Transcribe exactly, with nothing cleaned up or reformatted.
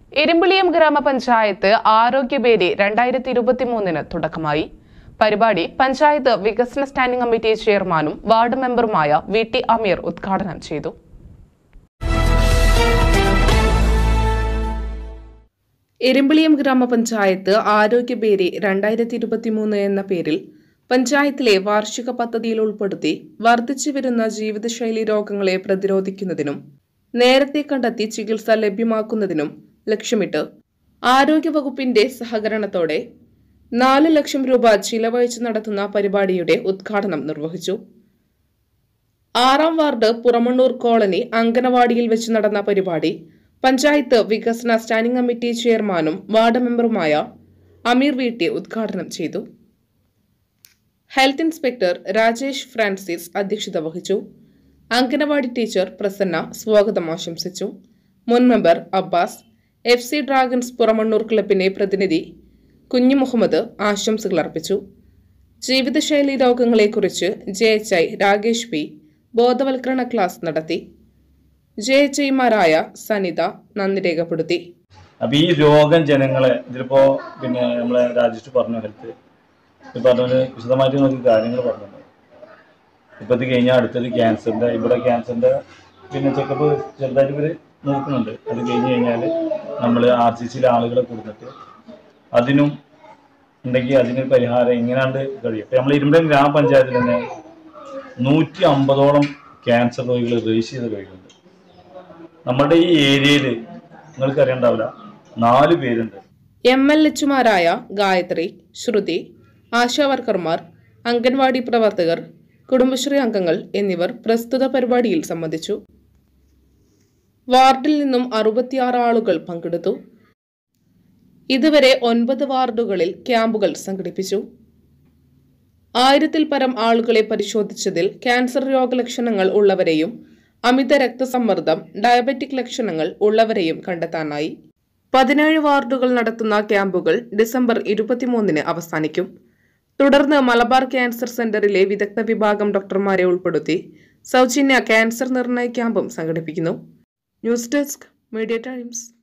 ഇരുമ്പിളിയം ഗ്രാമപഞ്ചായത്ത് ആരോഗ്യവേദി രണ്ടായിരത്തി ഇരുപത്തി മൂന്നിന് തുടക്കമായി. പരിപാടി പഞ്ചായത്ത് വികസന സ്റ്റാൻഡിംഗ് കമ്മിറ്റി ചെയർമാനും വാർഡ് മെമ്പറുമായ വി ടി അമീർ ഉദ്ഘാടനം ചെയ്തു. ഇരുമ്പിളിയം ഗ്രാമപഞ്ചായത്ത് ആരോഗ്യവേദി രണ്ടായിരത്തി ഇരുപത്തി മൂന്ന് എന്ന പേരിൽ പഞ്ചായത്തിലെ വാർഷിക പദ്ധതിയിൽ ഉൾപ്പെടുത്തി വർദ്ധിച്ചുവരുന്ന ജീവിതശൈലി രോഗങ്ങളെ പ്രതിരോധിക്കുന്നതിനും നേരത്തെ കണ്ടെത്തി ചികിത്സ ലഭ്യമാക്കുന്നതിനും ലക്ഷ്യമിട്ട് ആരോഗ്യവകുപ്പിന്റെ സഹകരണത്തോടെ നാല് ലക്ഷം രൂപ ചിലവഴിച്ച് നടത്തുന്ന പരിപാടിയുടെ ഉദ്ഘാടനം നിർവഹിച്ചു. ആറാം വാർഡ് പുറമണ്ണൂർ കോളനി അങ്കനവാടിയിൽ വെച്ച് നടന്ന പരിപാടി പഞ്ചായത്ത് വികസന സ്റ്റാൻഡിംഗ് കമ്മിറ്റി ചെയർമാനും വാർഡ് മെമ്പറുമായ അമീർ വി ടി ഉദ്ഘാടനം ചെയ്തു. ഹെൽത്ത് ഇൻസ്പെക്ടർ രാജേഷ് ഫ്രാൻസിസ് അധ്യക്ഷത വഹിച്ചു. അങ്കനവാടി ടീച്ചർ പ്രസന്ന സ്വാഗതം ആശംസിച്ചു. മുൻ member Abbas, F C dragons Puramannur ക്ലബിനെ പ്രതിനിധി കുഞ്ഞു മുഹമ്മദ് ആശംസകൾ അർപ്പിച്ചു. ജീവിതശൈലി രോഗങ്ങളെക്കുറിച്ച് J H I Rakesh P ബോധവൽക്കരണ ക്ലാസ് നടത്തി. ജെ എച്ച് ഐമാരായ സനിത നന്ദി രേഖപ്പെടുത്തി. അപ്പൊ ഈ രോഗം ജനങ്ങളെ ഇതിലിപ്പോ പിന്നെ നമ്മളെ രാജേഷ് പറഞ്ഞു, ഹെൽത്ത് പറഞ്ഞ വിശദമായിട്ട് നമുക്ക് കാര്യങ്ങൾ പറഞ്ഞിട്ടുണ്ട്. ഇപ്പൊ ഇത് കഴിഞ്ഞാൽ അടുത്തത് ക്യാൻസറിന്റെ, ഇവിടെ ക്യാൻസറിന്റെ പിന്നെ ചെക്കപ്പ് ചെറുതായിട്ട് ഇവര് നോക്കുന്നുണ്ട്. അത് കഴിഞ്ഞ് കഴിഞ്ഞാൽ നമ്മൾ ആർ സി സിയിലെ ആളുകളെ കൊടുത്തിട്ട് അതിനും ഉണ്ടെങ്കിൽ അതിനൊരു പരിഹാരം ഇങ്ങനാണ്ട് കഴിയും. ഇപ്പം നമ്മൾ ഇരുമ്പം ഗ്രാമപഞ്ചായത്തിൽ തന്നെ നൂറ്റി അമ്പതോളം ക്യാൻസർ രോഗികൾ രജിസ്റ്റർ ചെയ്ത രോഗികളുണ്ട്. നമ്മുടെ ഈ ഏരിയയിൽ നിങ്ങൾക്ക് അറിയണ്ടാവില്ല, നാല് പേരുണ്ട്. എം എൽ എച്ചുമാരായ ഗായത്രി, ശ്രുതി, ആശാവർക്കർമാർ, അംഗൻവാടി പ്രവർത്തകർ, കുടുംബശ്രീ അംഗങ്ങൾ എന്നിവർ പ്രസ്തുത പരിപാടിയിൽ സംബന്ധിച്ചു. വാർഡിൽ നിന്നും അറുപത്തിയാറ് ആളുകൾ പങ്കെടുത്തു. ഇതുവരെ ഒൻപത് വാർഡുകളിൽ ക്യാമ്പുകൾ സംഘടിപ്പിച്ചു. ആയിരത്തിൽ പരം ആളുകളെ പരിശോധിച്ചതിൽ ക്യാൻസർ രോഗലക്ഷണങ്ങൾ ഉള്ളവരെയും അമിത രക്തസമ്മർദ്ദം, ഡയബറ്റിക് ലക്ഷണങ്ങൾ ഉള്ളവരെയും കണ്ടെത്താനായി. പതിനേഴ് വാർഡുകൾ നടത്തുന്ന ക്യാമ്പുകൾ ഡിസംബർ ഇരുപത്തിമൂന്നിന് അവസാനിക്കും. തുടർന്ന് മലബാർ ക്യാൻസർ സെന്ററിലെ വിദഗ്ധ വിഭാഗം ഡോക്ടർമാരെ ഉൾപ്പെടുത്തി സൗജന്യ ക്യാൻസർ നിർണയ ക്യാമ്പും സംഘടിപ്പിക്കുന്നു. News desk, media times.